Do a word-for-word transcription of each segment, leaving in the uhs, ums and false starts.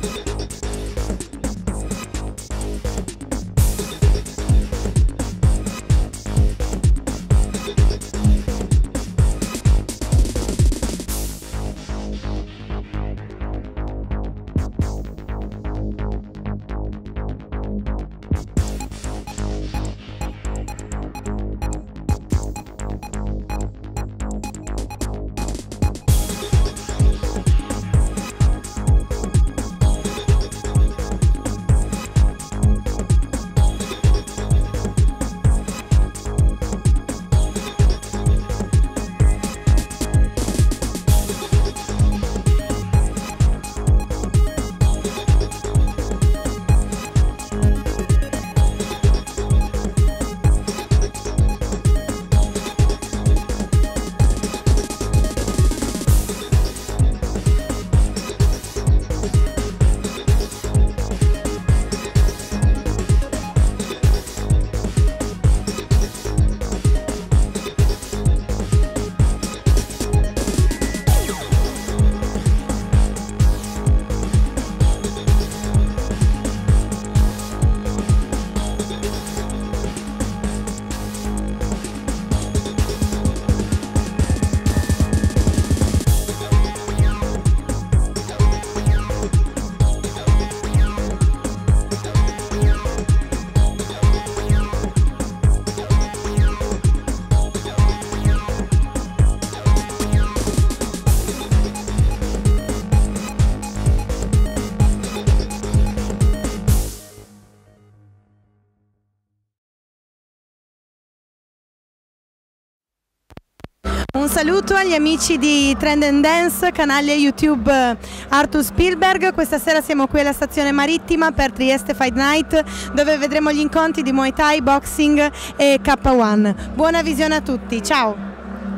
Un saluto agli amici di Trend and Dance, canale YouTube Arthur Spielberg. Questa sera siamo qui alla stazione marittima per Trieste Fight Night, dove vedremo gli incontri di Muay Thai, Boxing e K uno. Buona visione a tutti, ciao!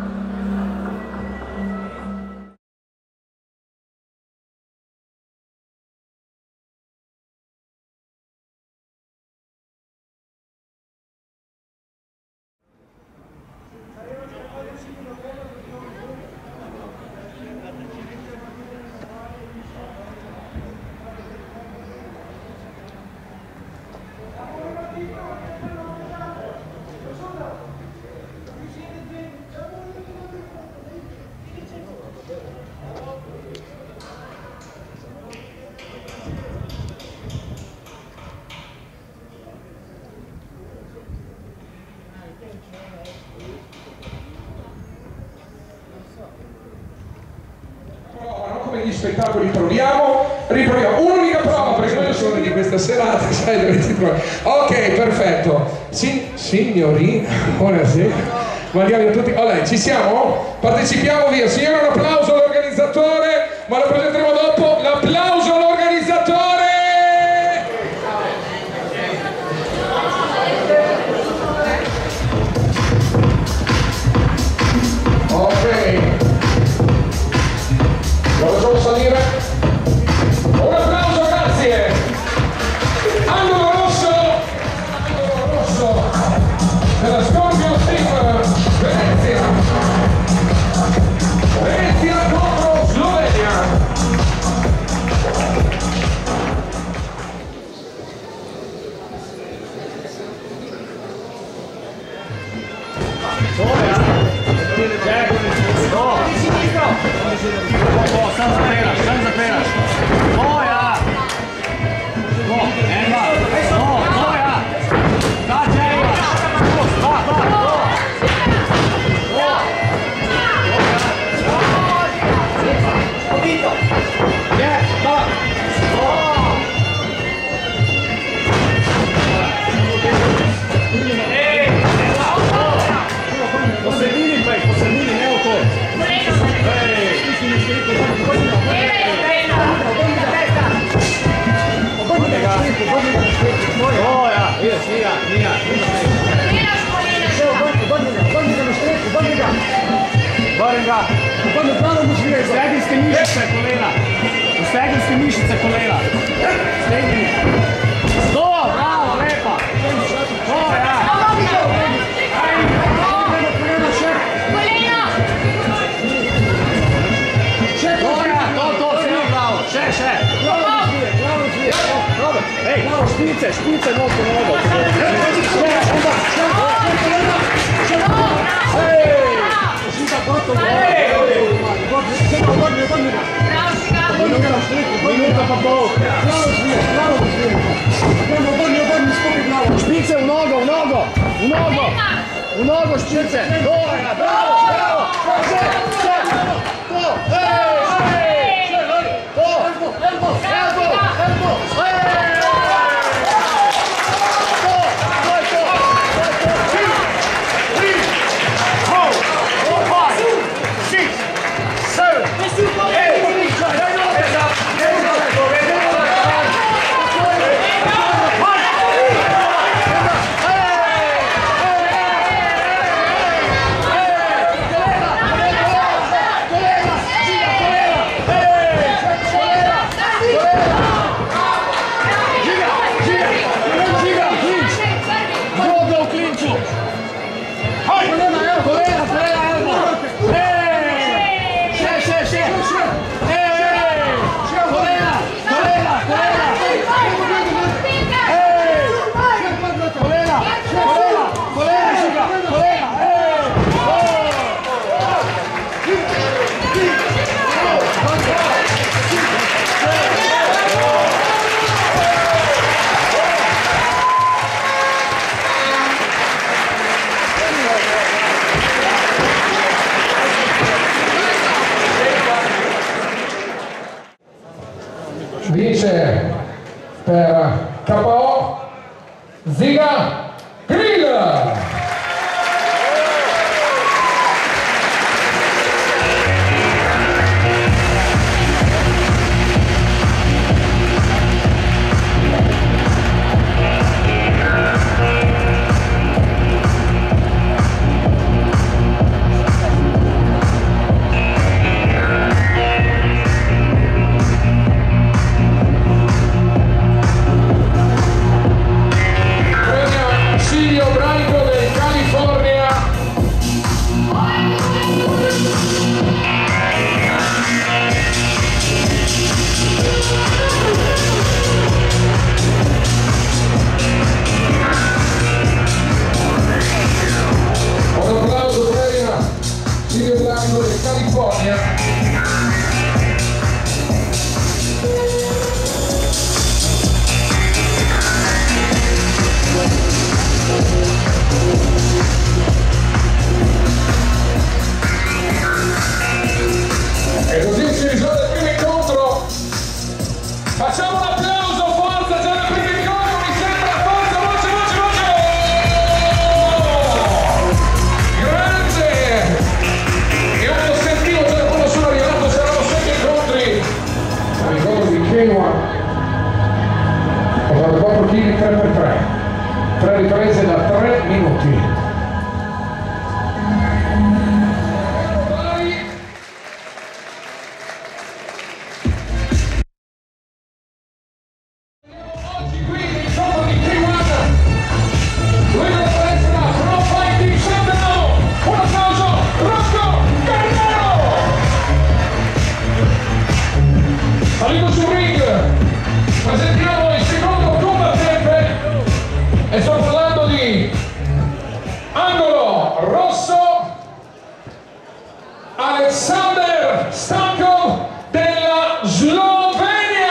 Gli spettacoli proviamo, riproviamo un'unica prova perché noi sono di questa serata, sai dove ti trovi. Ok, perfetto. Sì, signori, buonasera. Mandiamo a tutti. Allora, ci siamo? Partecipiamo, via. Signori, un applauso all'organizzatore, ma lo presenteremo dopo. L'applauso all'organizzatore. Ok. Lo facciamo salire. Un applauso, grazie. Angolo rosso. Angolo rosso. Della Scorpio Team Venezia. Venezia contro Slovenia. Sanza pera, sanza pera. Boja! Go, ena. No, boja! Da, dževa! Da, da, go! Pobito! Je, da! Ej! Posredini, pej, posredini, ne oko! Ustegni ste mišice kolena. Ustegni ste mišice kolena. Stegni. Sto, bravo, lepa. To, ja. Kolena. To, ja, to, to, zelo bravo. Še, še. Ehi, no, spinze, spinze molto nuovo. Ehi, si da quattro minuto fa poco. Spinze, un ogo, un ogo, un ogo, un ogo, spinze. Bravo, bravo, Vince per K O Ziga Grill. E così si risolve il primo incontro. Facciamo un applauso, forza, già nel primo incontro, mi sembra, forza, voce, voce, voce! Grande! Io non lo sentivo già quando sono arrivato, c'erano sette incontri. Mi ricordo di Kenua, quarantaquattro chili, tre per tre, tre riprese da tre minuti. Salito sul ring, presentiamo il secondo combattente e sto parlando di angolo rosso Alexander Stanko della Slovenia.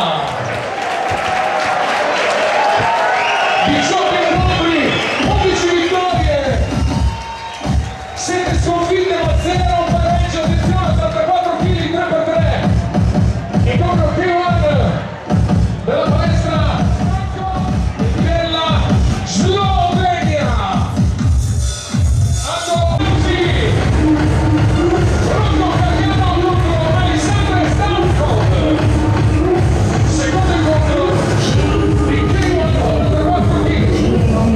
diciotto incontri, undici vittorie, sette sconfitte ma zero pareggio, attenzione, ottantaquattro chili, tre per tre. Incontro P uno della palestra della Slovenia. Hanno tutti Rocco Cagliano contro Alexander Stanko. Secondo incontro di P uno ottantaquattro chili.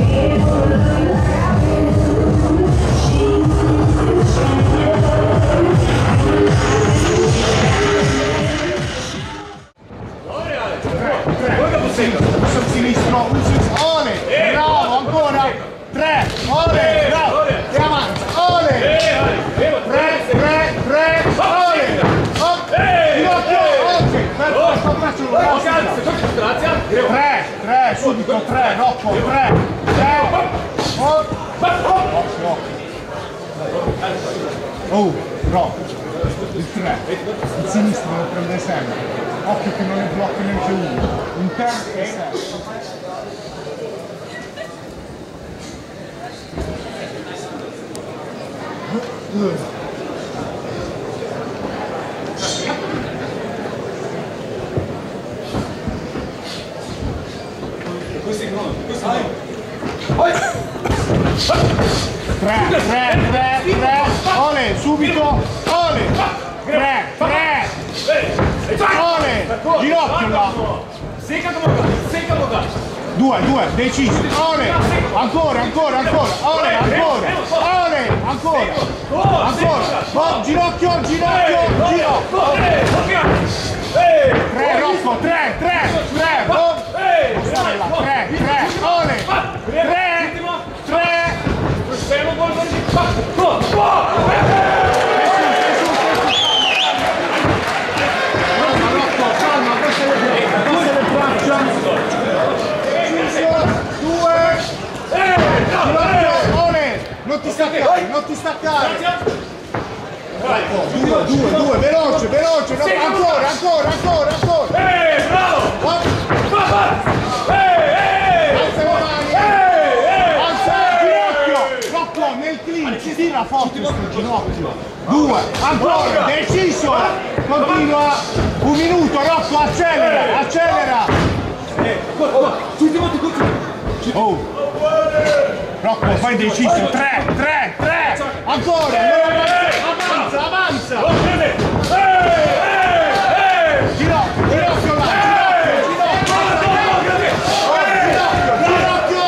Sul sinistro, un sinistro, ole, bravo, ancora, tre, ole, bravo, e avanti, ole, tre, tre, tre, ole, ok, ginocchio, ok, perfetto, sto facendo, tre, subito, tre, Rocco, tre, tre, oh, oh, Rocco, il tre, il sinistro lo prende sempre, occhio che non ne blocca neanche uno, un terzo e sei. tre, tre, tre, tre, ole, subito, ole, tre, tre, ole, ginocchio là, due, due, deciso, ole, ancora, ancora, ancora, ole, ancora, ole, ancora, ancora, oh, ginocchio, ginocchio, ginocchio, tre, Rocco, tre, tre, tre, oh, tre, tre, ole, tre, tre, non ti staccare, non ti staccare. Due, due, due, veloce, veloce, no, ancora, ancora, ancora, ancora. Eh, bravo! Alza le mani, alza il ginocchio, Rocco nel clinch, tira forte sul ginocchio. Due, ancora, deciso, continua, un minuto, Rocco, accelera, accelera. Oh! Rocco, fai deciso, tre, tre, tre, ancora, avanza, avanza, ginocchio, ginocchio là, ginocchio, ginocchio, ginocchio,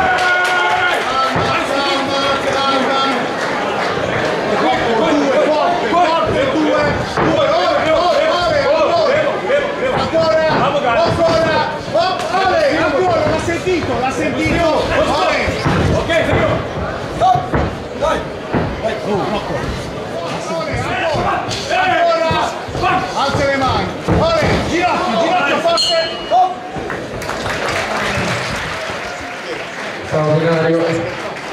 Rocco, due, forte, forte, due, due, ore, ore, ore, ancora, ancora, ole, ancora, l'ha sentito, l'ha sentito, ole. Oh, Rocco. Ancora, ancora, alza le mani. Ora, ginocchio, ginocchio forte. Straordinario.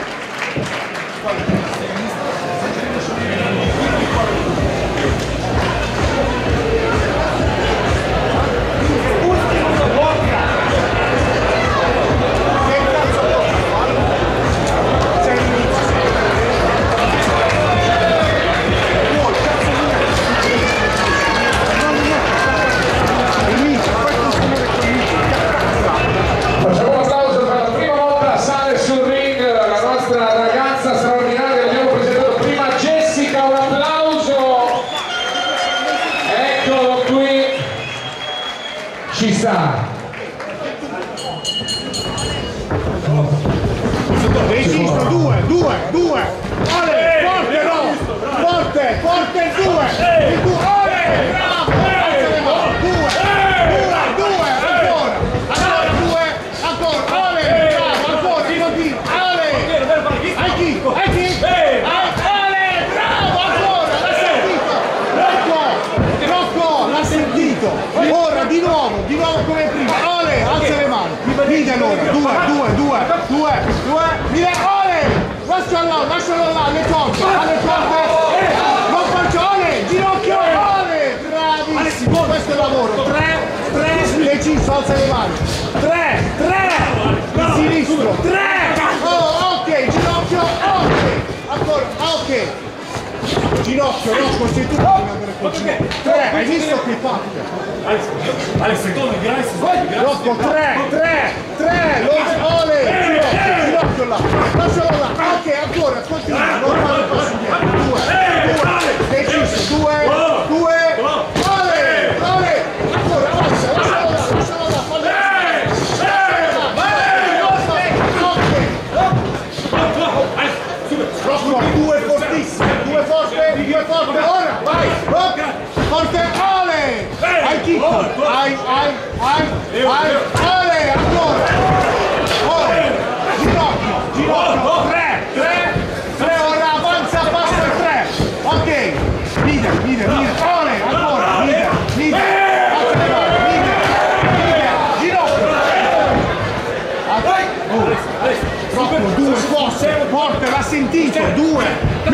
Ci sta. Deciso, due, due, due. Ole, forte, no. Forte, forte il due. Il due, ole, bravo. Due, due, due, ancora. Ancora due, ancora. Ole, bravo, ancora, continua. Ole. Hai chi? Hai chi? Ole, bravo, ancora. L'ha sentito. Rocco, Rocco, l'ha sentito. Ora, di nuovo, di nuovo come prima. Ole, alza le mani. Vide allora, due, due, due, due, due, via, ole! Lascialo là, lascialo là, alle corde, alle corde! Non faccio, ole! Ginocchio, ole! Bravissimo! Questo è il lavoro, tre, tre, deciso, alza le mani! Tre, tre! Il sinistro, tre! Oh, ok, ginocchio, ok! Ancora, ok! Ginocchio, Rocco, sei tu che devi andare così. Tre, hai visto che fatto? Alex, secondo, grazie. Rocco, tre, tre, tre, lo ole, ginocchio, ginocchio là. Lascialo là. Ok, ancora, continua, non fare passi indietro. Due, due, deciso, due, due, ole, ole, ancora, avanza, lascialo là, lascialo là, fallo. Rocco, due fortissimi, due forte, due forte, ora, vai, Rocco, forte, ole, hai chicco, hai, hai, hai, hai, ole, ancora, ole, ginocchio, ginocchio, tre, tre, tre, ora avanza, passa il tre, ok, leader, leader, leader, ole, ancora, leader, leader, alza le mani, leader, leader, ginocchio,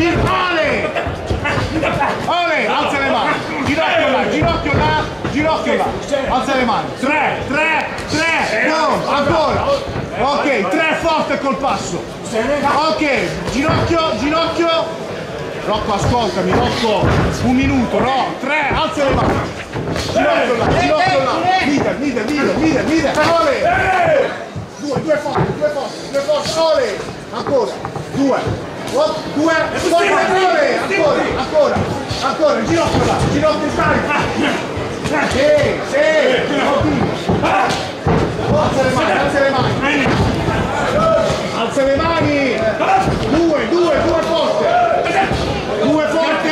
Mi Ale! Ale, alza le mani. Ginocchio là, ginocchio là, ginocchio là. Alza le mani. tre, tre, tre, no, ancora. Ok, tre forte col passo. Ok, ginocchio, ginocchio. Rocco, ascoltami, Rocco, un minuto, no, tre, alza le mani. Ginocchio là, ginocchio là. Leader, leader, leader, leader, leader. Ole! Due, due forti, due forti, due forti. Ole! Ancora, due. Oh, due, forte, ole! Ancora, ancora, ancora, ginocchio là, ginocchio carica. Sì, sì, continua. Alza le mani, alza le mani. Alza le mani. Due, due, due forte. Due forte!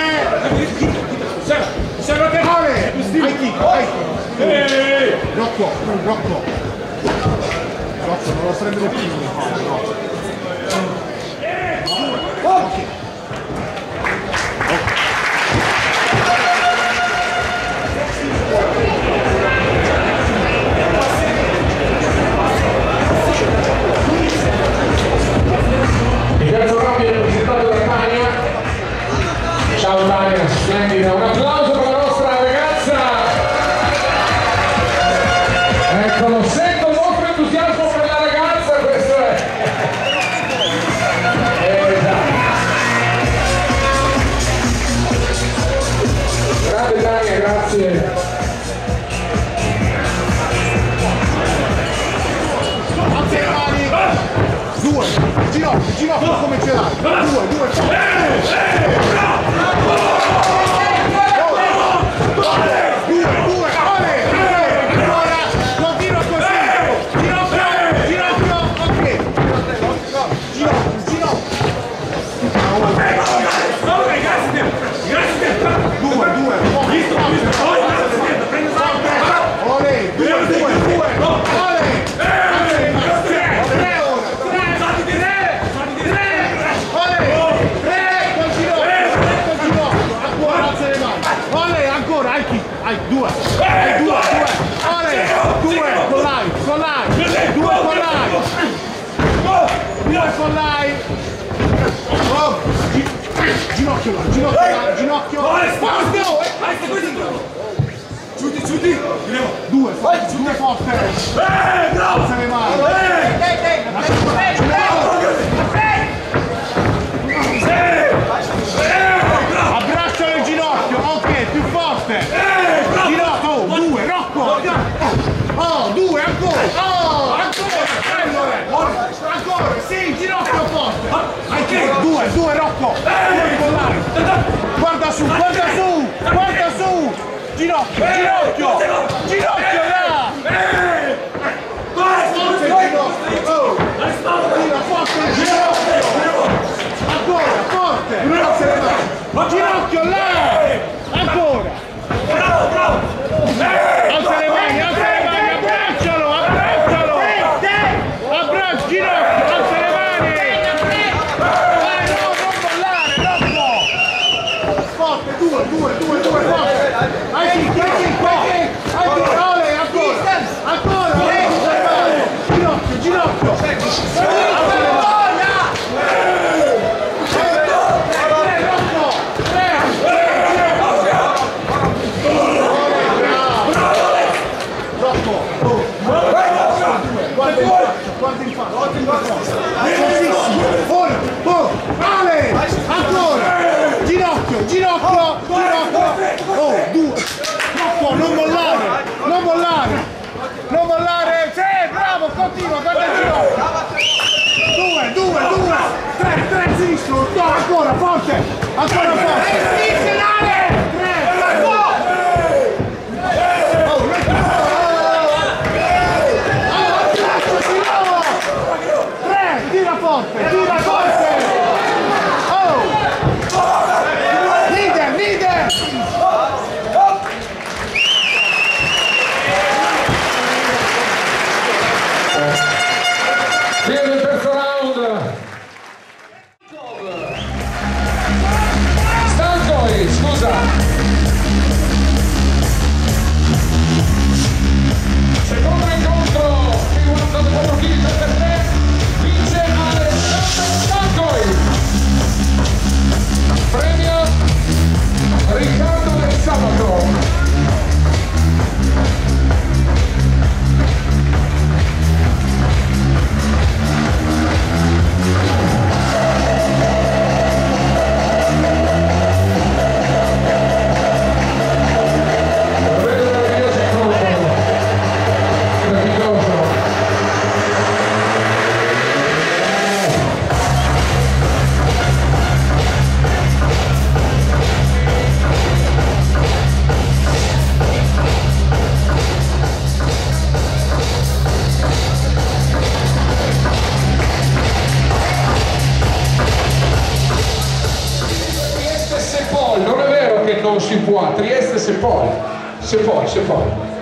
Ale! Hai chi? Hai chi? Rocco, Rocco! Rocco, non lo prendere più! Ok! Il terzo round viene presentato da Tania. Ciao Tania, splendida, un applauso per la nostra ragazza! Eccolo, sento molto entusiasmo per la ragazza, questo è! Esatto. Grande Tania, grazie! Alza le mani! Due! Ginocchio, ginocchio come ce l'hai! Due, due, tre! Due, due, ole, ole, ancora, continua così, ginocchio, ginocchio, ok, ginocchio, ginocchio, due, due, ole, due, due, due, ole, tre, tre ora, tre, tre, ole, tre, col ginocchio, tre col ginocchio, ancora, alza le mani, ole, ancora, hai chi? Hai due, hai due, due, ole, due con l'ai, con l'ai, due con l'ai, due con l'ai, oh, ginocchio là, ginocchio là, ginocchio, Ciuti, ciuti, due, forte, due forte, alza le mani, abbraccialo il ginocchio, ok, più forte, ginocchio, oh, due, Rocco, oh, due, ancora, oh, ancora, ancora, sì, ginocchio forte, due, due, Rocco, due con l'ai, guarda su, guarda su, guarda su, ginocchio, ginocchio, ginocchio là, forte il ginocchio, oh, tira forte il ginocchio, ancora, forte, alza le mani, ginocchio là, ancora, alza le mani, alza le mani, abbraccialo, abbraccialo, abbraccia, ginocchio, alza le mani, vai, no, non mollare, Rocco, forte, due, due, due, due, forte, hai chi, hai chi, hai chi, hai chi, ole, ancora, ancora, ginocchio, ginocchio, alza le mani. Guarda in faccia, ora, oh, Ale, ancora, ginocchio, ginocchio, ginocchio, oh, due, Rocco, non mollare, non mollare, non mollare, sì, bravo, continua, guarda il ginocchio, due, due, due, tre, tre, sinistro, no, ancora, forte, ancora forte, tre, tira forte, tira forte! Oh! Leader, leader! Fine del terzo round. Stankovic! non si può, a Trieste se poi, se poi, se poi.